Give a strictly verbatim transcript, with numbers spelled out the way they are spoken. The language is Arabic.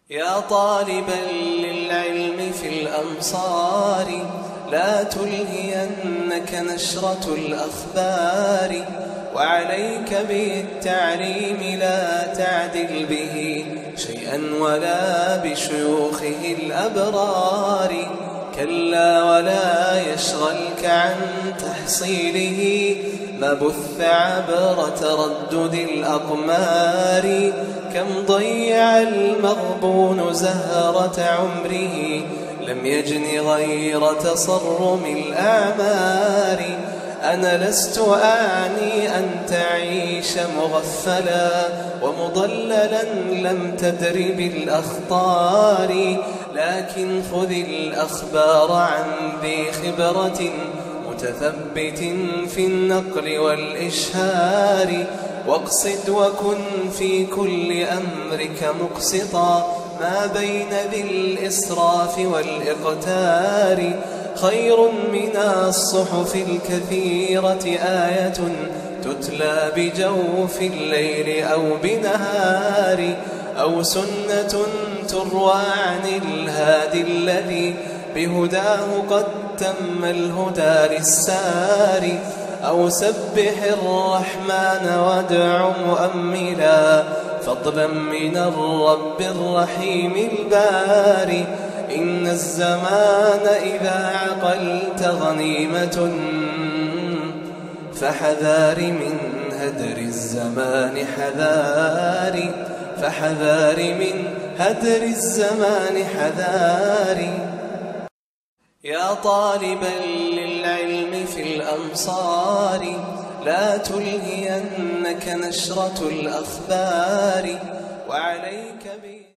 يا طالبا للعلم في الأمصار لا تلهينك نشرة الأخبار، وعليك بالتعليم لا تعدل به شيئا ولا بشيوخه الأبرار. كلا ولا يشغلك عن تحصيله ما بث عبر تردد الأقمار. كم ضيع المغبون زهرة عمره لم يجن غير تصرم الأعمار. أنا لست أعني أن تعيش مغفلا ومضللا لم تدر بالأخطار، لكن خذ الأخبار عن ذي خبرة متثبت في النقل والإشهار. واقصد وكن في كل أمرك مقسطا ما بين ذي الإسراف والإقتار. خير من الصحف الكثيرة آية تتلى بجوف الليل أو بنهار، أو سنة تروى عن الهادي الذي بهداه قد تم الهدى للسار. أو سبح الرحمن وادع مؤملا فضلا من الرب الرحيم الباري. إن الزمان إذا عقلت غنيمة فحذار من هدر الزمان حذاري، فحذار من هدر الزمان حذاري. يا طالبا للعلم في الأمصار لا تلهينك نشرة الأخبار، وعليك ب